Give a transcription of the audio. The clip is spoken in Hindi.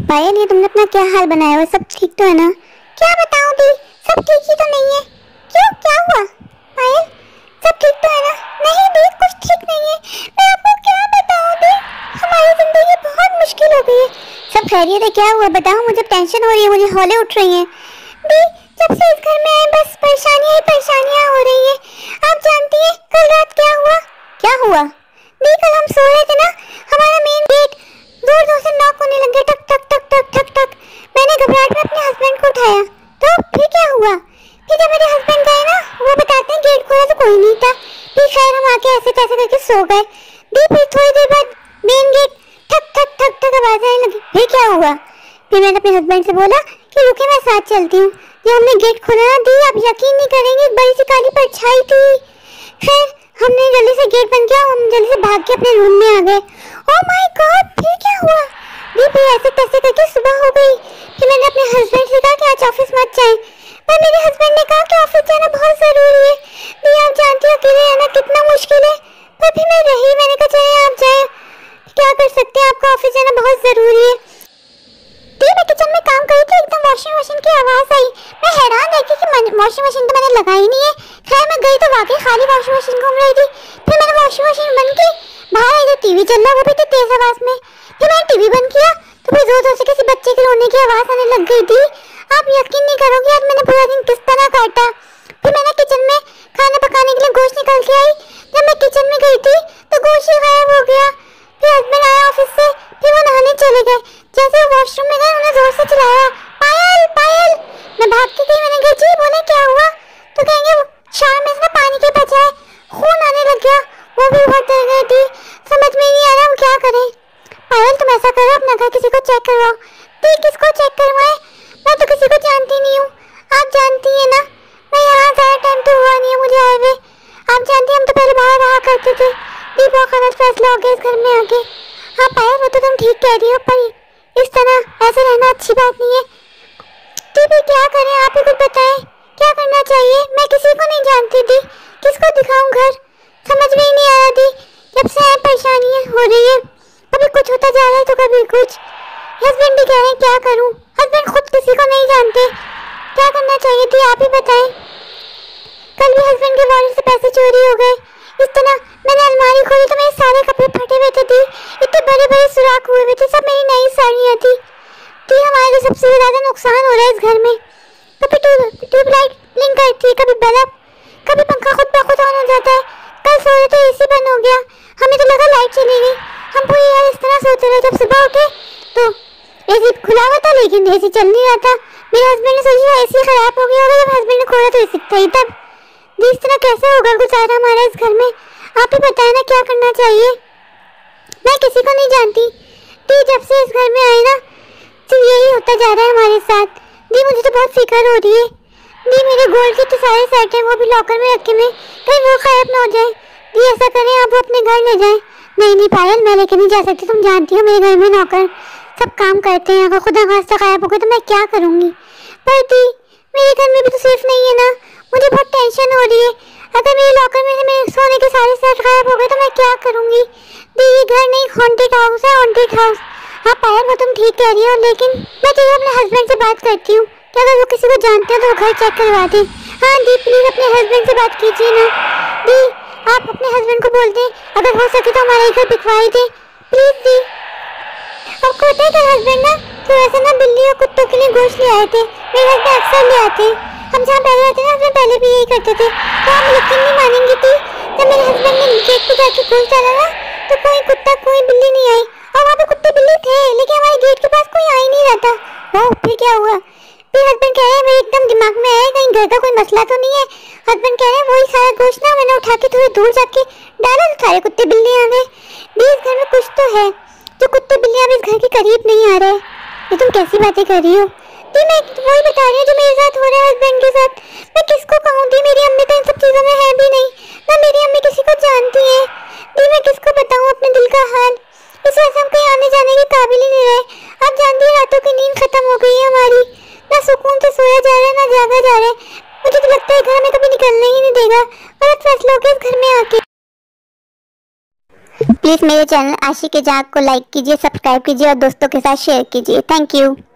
पायल, ये तुमने अपना क्या हाल बनाया हुआ? सब ठीक तो है ना? क्या बताऊं दी, सब ठीक ही तो नहीं है। क्यों, क्या हुआ? पायल, सब ठीक तो है ना? नहीं दी, कुछ ठीक नहीं है। मैं आपको क्या बताऊं दी, हमारी जिंदगी बहुत मुश्किल हो गई है। सब खैरियत है? क्या हुआ बताओ, मुझे टेंशन हो रही है, मुझे हौले उठ रही हैं। दी, जब से इस घर में आए बस परेशानियां ही परेशानियां हो रही हैं। आप जानती हैं कल रात क्या हुआ? क्या हुआ? दी, कल हम सो रहे थे ना, हमारा मेन गेट जोर जोर से नॉक होने लग गया, टक टक टक टक टक टक। मैंने घबराहट में अपने हस्बैंड को उठाया, तो फिर क्या हुआ? फिर जब मेरे हस्बैंड गए ना, वो बताते हैं गेट खोला तो कोई नहीं था। फिर खैर हम आके ऐसे तैसे करके सो गए। दी, फिर थोड़ी देर बाद मेन गेट ठक ठक ठक ठक आवाज आने लगी। फिर क्या हुआ? फिर मैंने अपने हस्बैंड से बोला कि रुके, मैं साथ चलती हूँ। जब हमने गेट खोला ना दी, आप यकीन नहीं करेंगे, एक बड़ी सी काली परछाई थी। खैर हमने जल्दी से गेट बंद किया, हम जल्दी से भाग के अपने रूम में आ गए। ओह माय गॉड, फिर क्या हुआ? दी, फिर ऐसे तैसे करके सुबह हो गई। फिर मैंने अपने हस्बैंड से कहा कि आज ऑफिस मत जाएं, पर मेरे हस्बैंड ने कहा कि ऑफिस जाना बहुत जरूरी है। दी, आप जानती हो अकेले रहना कितना मुश्किल है, पर फिर मैं रही। मैंने कहा चले आप जाएं, क्या कर सकते हैं, आपका ऑफिस जाना बहुत जरूरी है। दी, मैं किचन में काम कर रही थी, एकदम वॉशिंग मशीन की आवाज आई। मैं हैरान रह गई कि वॉशिंग मशीन तो मैंने लगाई नहीं है। खैर मैं गई तो वाकई खाली वॉशिंग मशीन घूम रही थी। फिर मैंने वॉशिंग मशीन बंद की, बाहर इधर टीवी चल रहा, वो भी तेज आवाज में। फिर मैंने टीवी बंद किया तो फिर जोर जोर से किसी बच्चे के रोने की आवाज आने लग गई थी। आप यकीन नहीं करोगे आज मैंने पूरा दिन किस तरह काटा। फिर मैंने किचन में खाना पकाने के लिए गोश्त निकाल के आई। जब मैं किचन में गई थी तो गोश्त ही गायब हो गया। फिर हस्बैंड आया ऑफिस से, फिर वो नहाने चले गए। जैसे वो वॉशरूम में गए, उन्हें जोर से चिल्लाया, पायल पायल। मैं भाग के गई, मैंने कहा जी बोले क्या हुआ? तो कहेंगे शाम में से पानी के बजाय खून आने लग गया। वो भी बहुत डर गई थी, समझ में नहीं आ रहा हम क्या करें। पायल तुम ऐसा करो, अपना घर किसी को चेक करवाओ। दी, किसको चेक करवाएं? मैं तो किसी को जानती नहीं हूँ। आप जानती है ना, मैं यहाँ ज़्यादा टाइम तो हुआ नहीं है मुझे आए हुए। आप जानती हैं हम तो पहले बाहर रहा करते थे। दी, बहुत गलत फैसला हो गया इस घर में आके। हाँ पायल, वो तो तुम ठीक कह रही हो, पर इस तरह ऐसे रहना अच्छी बात नहीं है। दी, भी क्या करें, आप ही कुछ बताएं, क्या करना चाहिए? मैं किसी को नहीं जानती थी, किसको दिखाऊं घर, समझ में ही नहीं आ रहा थी। जब से परेशानियां हो रही है, कभी कुछ होता जा रहा है तो कभी कुछ। हस्बैंड भी कह रहे हैं क्या करूं, हस्बैंड खुद किसी को नहीं जानते। क्या करना चाहिए थी, आप ही बताएं। कल भी हस्बैंड के वॉलेट से पैसे चोरी हो गए। इस तरह मैंने अलमारी खोली तो मेरे सारे कपड़े फटे हुए थे। इतने बड़े बड़े सुराख हुए हुए थे, सब मेरी नई साड़ियाँ थी। तो हमारे को सबसे ज़्यादा नुकसान हो रहा है इस घर में। कभी ट्यूबलाइट ब्लिंक करती है, कभी बल्ब, कभी पंखा खुद ब खुद ऑन हो जाता है। कल सो रहे तो एसी बंद हो गया, हमें तो लगा लाइट चली गई। हम पूरी रात इस तरह सोते रहे, जब सुबह उठे तो एसी खुला हुआ था लेकिन एसी चल नहीं रहा था। मेरे हस्बैंड ने सोचा एसी खराब हो गया होगा, जब हस्बैंड ने खोला तो एसी था ही तब। इस तरह कैसे होगा गुजारा हमारा इस घर में? आप ही बताएं ना क्या करना चाहिए। मैं किसी को नहीं जानती दी, जब से इस घर में आई ना सिर्फ यही होता जा रहा है हमारे साथ। दी, मुझे तो बहुत फिक्र हो रही है। दी, मेरे गोल्ड के तो सारे सेट हैं, वो भी लॉकर में रखे हुए, कहीं वो गायब ना हो जाए। दी, ऐसा करें आप वो अपने घर ले जाएं। नहीं नहीं पायल, मैं लेके नहीं जा सकती, तुम जानती हो मेरे घर में नौकर सब काम करते हैं, अगर खुदा खास्ता गायब हो गए तो मैं क्या करूँगी? पर दी, मेरे घर में भी तो सेफ नहीं है ना, मुझे बहुत टेंशन हो रही है। अगर मेरे लॉकर में से मेरे सोने के सारे सेट गायब हो गए तो मैं क्या करूँगी? दी, ये घर नहीं हॉन्टेड हाउस है, हॉन्टेड हाउस। हाँ पायल, वो तुम ठीक कह रही हो, लेकिन मैं तो अपने हस्बैंड से बात करती हूँ कि अगर वो किसी को जानते हैं तो वो घर चेक करवा दें। हाँ दी, प्लीज़ अपने हस्बैंड से बात कीजिए ना। दी, आप अपने हस्बैंड को बोल दें अगर हो सके तो हमारे घर बिकवाई दें प्लीज़। दी, आपको पता है कि हस्बैंड ना थोड़ा सा ना बिल्ली और कुत्तों के लिए गोश्त ले आए थे। मेरे हस्बैंड अक्सर ले आते, हम जहाँ पहले रहते ना हस्बैंड पहले भी यही करते थे। तो हम यकीन नहीं मानेंगे थी, जब मेरे हस्बैंड ने गेट पे जाके गोश्त डाला ना तो कोई कुत्ता कोई बिल्ली नहीं आई, और वहाँ पे कुत्ते बिल्ली थे लेकिन हमारे गेट के पास कोई आ ही नहीं रहा था। ओह, फिर क्या हुआ? फिर हस्बैंड कह रहे हैं मेरे एकदम दिमाग में आया कहीं घर का कोई मसला तो नहीं है। हस्बैंड कह रहे हैं वही सारा गोश्त ना मैंने उठा के थोड़ी दूर जाके डाला तो सारे कुत्ते बिल्ली आ गए। दी, इस घर में कुछ तो है जो कुत्ते बिल्लियाँ भी इस घर के करीब नहीं आ रहे। ये तुम कैसी बातें कर रही हो? दी, मैं वही बता रही हूँ जो मेरे साथ हो रहा है हस्बैंड के साथ। मैं किसको कहूँ दी, मेरी अम्मी तो इन सब चीज़ों में है भी नहीं, ना मेरी अम्मी किसी को जानती है। दी, मैं किसको बताऊँ अपने दिल का हाल? इस वजह से हम कहीं आने जाने के काबिल ही नहीं रहे। आप जानती है रातों की नींद खत्म हो गई है हमारी, ना सुकून से सोया जा रहा है ना जागा जा रहा है। मुझे तो लगता है घर में कभी निकलने ही नहीं देगा, गलत फैसला हो गया इस घर में आके। प्लीज़ मेरे चैनल आशिक जाग को लाइक कीजिए, सब्सक्राइब कीजिए और दोस्तों के साथ शेयर कीजिए। Thank you.